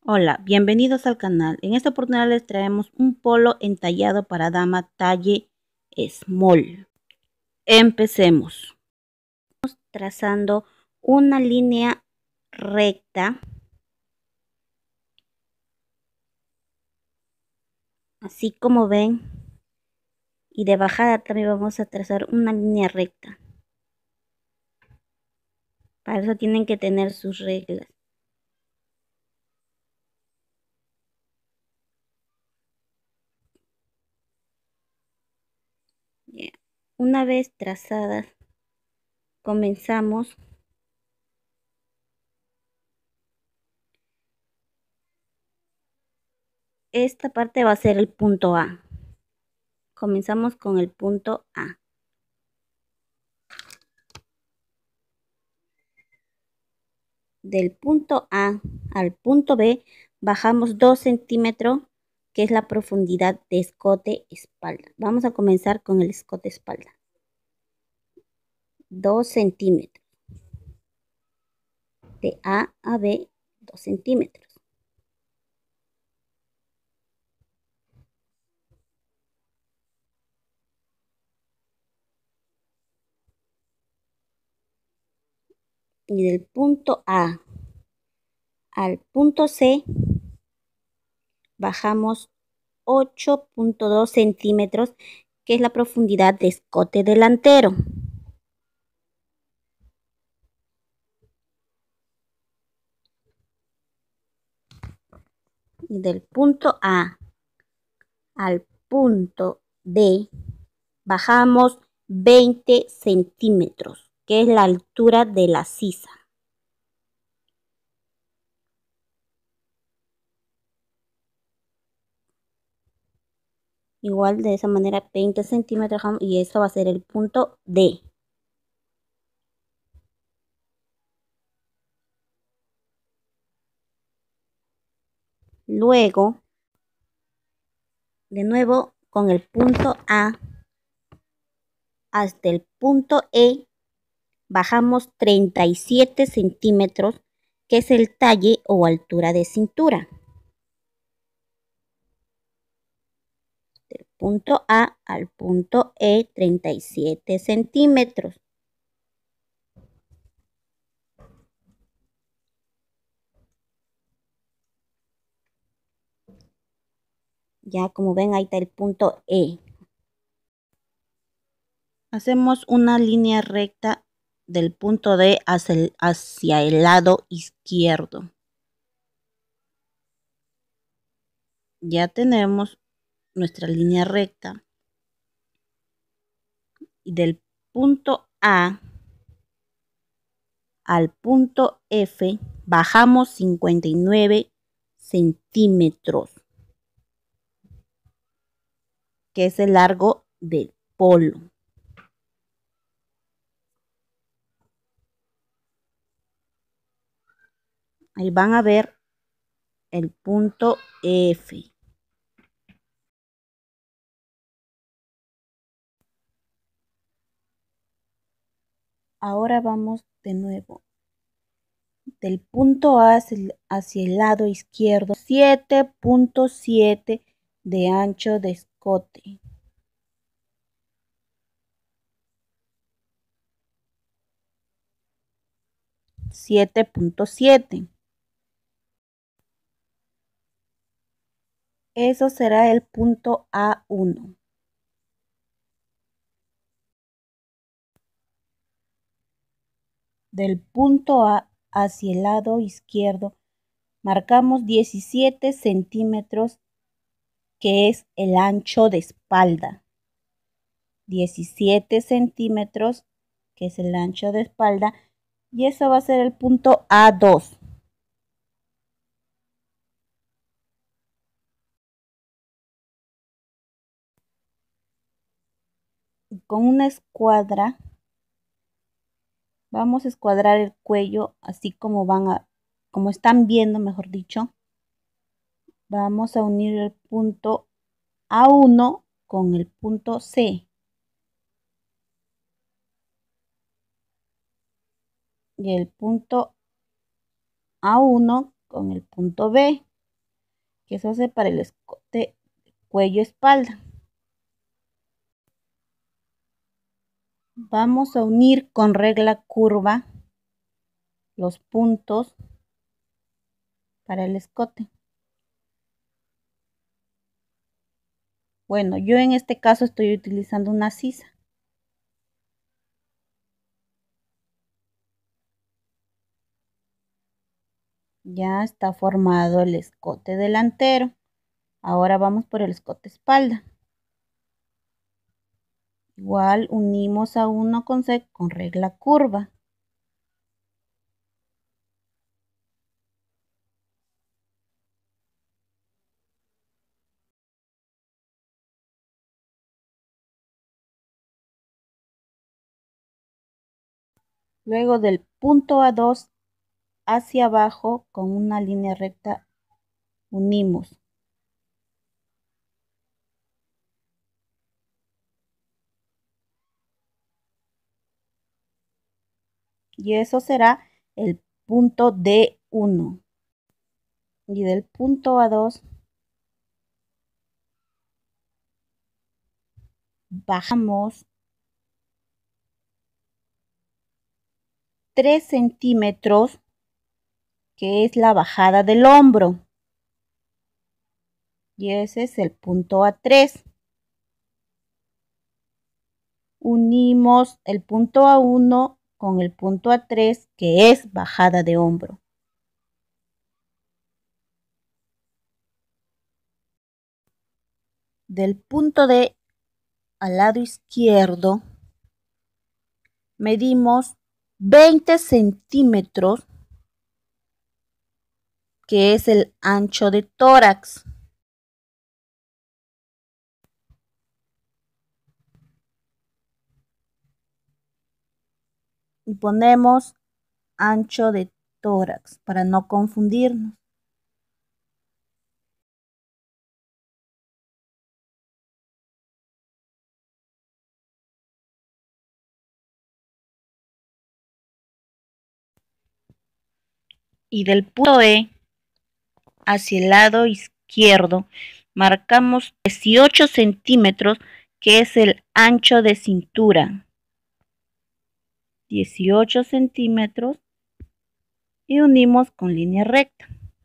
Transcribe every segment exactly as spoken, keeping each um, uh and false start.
Hola, bienvenidos al canal. En esta oportunidad les traemos un polo entallado para dama talle small. Empecemos. Trazando una línea recta. Así como ven. Y de bajada también vamos a trazar una línea recta. Para eso tienen que tener sus reglas. Yeah. Una vez trazadas, comenzamos esta parte va a ser el punto A. Comenzamos con el punto A. Del punto A al punto B bajamos dos centímetros, que es la profundidad de escote espalda. Vamos a comenzar con el escote espalda. dos centímetros. De A a B, dos centímetros. Y del punto A al punto C bajamos ocho punto dos centímetros, que es la profundidad de escote delantero. Y del punto A al punto D bajamos veinte centímetros, que es la altura de la sisa. Igual de esa manera veinte centímetros y eso va a ser el punto D. Luego, de nuevo con el punto A hasta el punto E, bajamos treinta y siete centímetros, que es el talle o altura de cintura. Del punto A al punto E, treinta y siete centímetros. Ya como ven, ahí está el punto E. Hacemos una línea recta del punto D hacia el, hacia el lado izquierdo. Ya tenemos nuestra línea recta. Y del punto A al punto F bajamos cincuenta y nueve centímetros, que es el largo del polo. Ahí van a ver el punto F. Ahora vamos de nuevo. Del punto A hacia el, hacia el lado izquierdo, siete punto siete de ancho de escote. siete punto siete. Eso será el punto A uno. Del punto A hacia el lado izquierdo marcamos diecisiete centímetros, que es el ancho de espalda. diecisiete centímetros, que es el ancho de espalda, y eso va a ser el punto A dos. Con una escuadra vamos a escuadrar el cuello, así como van a, como están viendo, mejor dicho. Vamos a unir el punto A uno con el punto C. Y el punto A uno con el punto B. que eso hace para el escote cuello espalda. Vamos a unir con regla curva los puntos para el escote. Bueno, yo en este caso estoy utilizando una sisa. Ya está formado el escote delantero. Ahora vamos por el escote espalda. Igual unimos a uno con C con regla curva. Luego del punto A dos hacia abajo con una línea recta unimos. Y eso será el punto D uno. Y del punto A dos bajamos tres centímetros, que es la bajada del hombro. Y ese es el punto A tres. Unimos el punto A uno con el punto A tres, que es bajada de hombro. Del punto D al lado izquierdo medimos veinte centímetros, que es el ancho de tórax. Y ponemos ancho de tórax para no confundirnos. Y del punto E hacia el lado izquierdo marcamos dieciocho centímetros, que es el ancho de cintura. dieciocho centímetros y unimos con línea recta.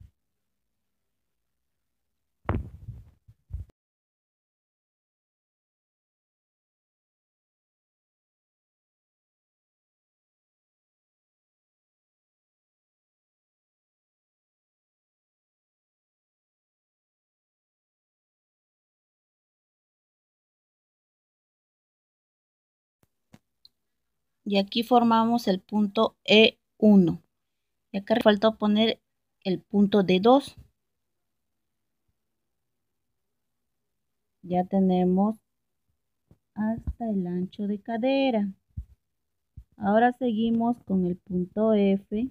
Y aquí formamos el punto E uno. Y acá falta poner el punto D dos. Ya tenemos hasta el ancho de cadera. Ahora seguimos con el punto F.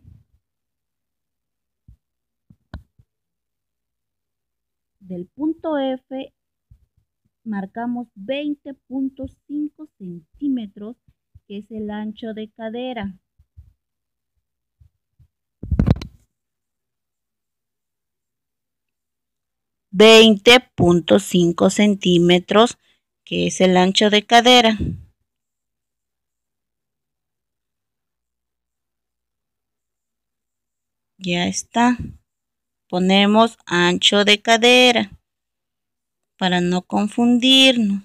Del punto F marcamos veinte punto cinco centímetros, que es el ancho de cadera. veinte punto cinco centímetros, que es el ancho de cadera. Ya está. Ponemos ancho de cadera para no confundirnos.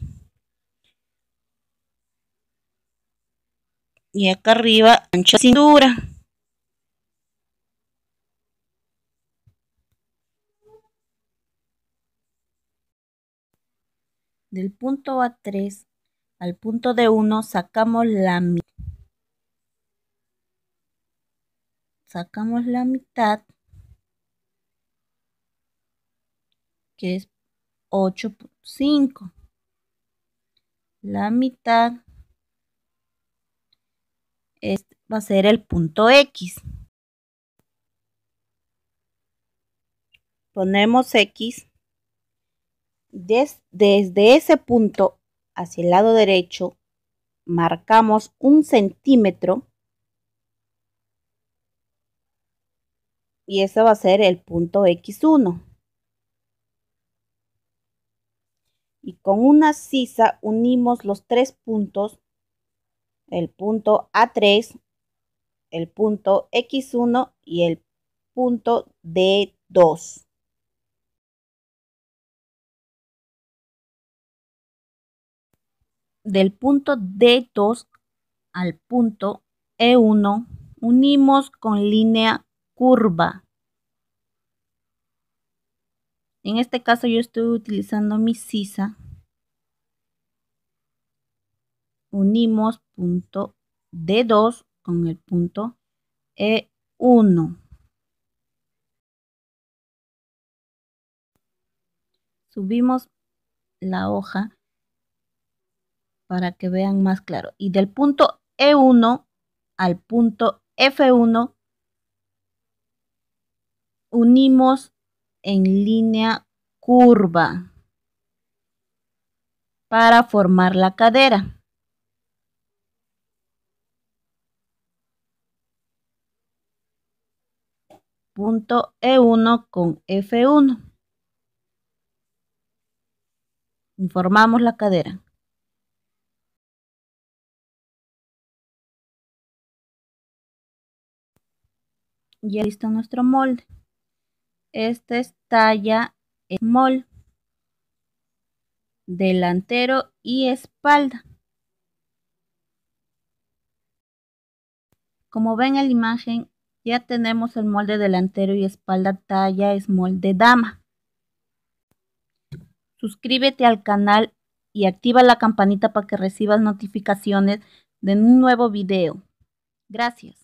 Y acá arriba ancho de cintura. Del punto A tres al punto D uno sacamos la mitad. Sacamos la mitad, que es ocho punto cinco. La mitad es, va a ser el punto X. Ponemos X. Des, desde ese punto hacia el lado derecho marcamos un centímetro. Y ese va a ser el punto X uno. y con una sisa unimos los tres puntos, el punto A tres, el punto equis uno y el punto de dos. Del punto de dos al punto e uno unimos con línea curva. En este caso yo estoy utilizando mi sisa. Unimos punto de dos con el punto e uno. Subimos la hoja para que vean más claro. Y del punto e uno al punto efe uno unimos en línea curva para formar la cadera. Punto e uno con efe uno. Formamos la cadera. Ya listo nuestro molde. Este es talla small, delantero y espalda. Como ven en la imagen, ya tenemos el molde delantero y espalda talla small de dama. Suscríbete al canal y activa la campanita para que recibas notificaciones de un nuevo video. Gracias.